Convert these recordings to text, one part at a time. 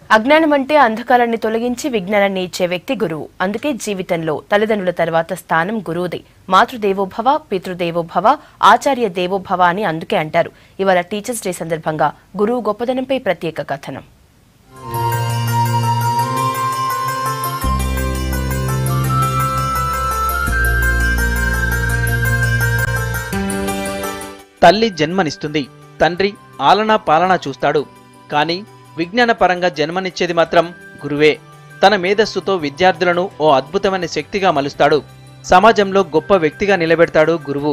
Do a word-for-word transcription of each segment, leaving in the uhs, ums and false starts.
అజ్ఞానం అంటే అంధకారాన్ని తొలగించి విజ్ఞానాన్ని ఇచ్చే వ్యక్తి గురువు. అందుకే జీవితంలో తల్లిదండ్రుల తర్వాత స్థానం గురువుదే. మాతృదేవోభవ, పితృదేవోభవ, ఆచార్య దేవోభవ అని అందుకే అంటారు. ఇవాళ టీచర్స్ డే సందర్భంగా గురువు గొప్పదనంపై ప్రత్యేక కథనం. తల్లి జన్మనిస్తుంది, తండ్రి ఆలనా పాలనా చూస్తాడు. కానీ విజ్ఞానపరంగా జన్మనిచ్చేది మాత్రం గురువే. తన మేధస్సుతో విద్యార్థులను ఓ అద్భుతమైన శక్తిగా మలుస్తాడు. సమాజంలో గొప్ప వ్యక్తిగా నిలబెడతాడు గురువు.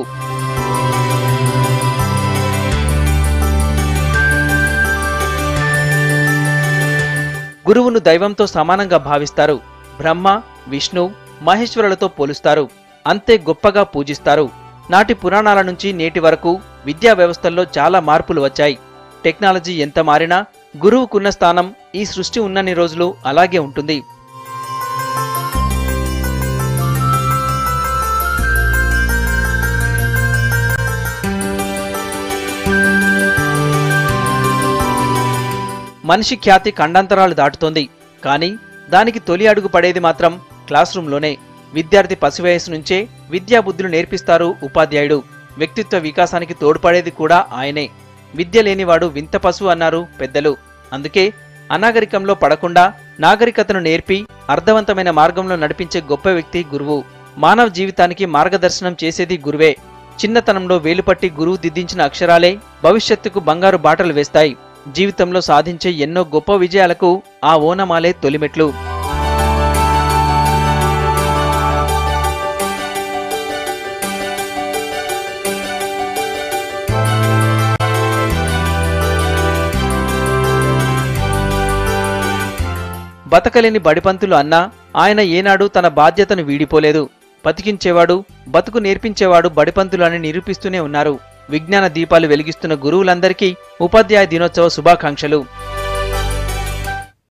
గురువును దైవంతో సమానంగా భావిస్తారు. బ్రహ్మ, విష్ణు, మహేశ్వరులతో పోలుస్తారు. అంతే గొప్పగా పూజిస్తారు. నాటి పురాణాల నుంచి నేటి వరకు విద్యా వ్యవస్థల్లో చాలా మార్పులు వచ్చాయి. టెక్నాలజీ ఎంత మారినా గురువుకున్న స్థానం ఈ సృష్టి ఉన్నన్ని రోజులు అలాగే ఉంటుంది. మనిషి ఖ్యాతి ఖండాంతరాలు దాటుతోంది. కానీ దానికి తొలి అడుగు పడేది మాత్రం క్లాస్ రూంలోనే. విద్యార్థి పసివయసు నుంచే విద్యాబుద్ధులు నేర్పిస్తారు ఉపాధ్యాయుడు. వ్యక్తిత్వ వికాసానికి తోడ్పడేది కూడా ఆయనే. విద్య లేనివాడు వింత పశువు అన్నారు పెద్దలు. అందుకే అనాగరికంలో పడకుండా నాగరికతను నేర్పి అర్థవంతమైన మార్గంలో నడిపించే గొప్ప వ్యక్తి గురువు. మానవ జీవితానికి మార్గదర్శనం చేసేది గురువే. చిన్నతనంలో వేలుపట్టి గురువు దిద్దించిన అక్షరాలే భవిష్యత్తుకు బంగారు బాటలు వేస్తాయి. జీవితంలో సాధించే ఎన్నో గొప్ప విజయాలకు ఆ ఓనమాలే తొలిమెట్లు. బతకలేని బడిపంతులు అన్నా ఆయన ఏనాడు తన బాధ్యతను వీడిపోలేదు. బతికించేవాడు, బతుకు నేర్పించేవాడు బడిపంతులు అని నిరూపిస్తూనే ఉన్నారు. విజ్ఞాన దీపాలు వెలిగిస్తున్న గురువులందరికీ ఉపాధ్యాయ దినోత్సవ శుభాకాంక్షలు.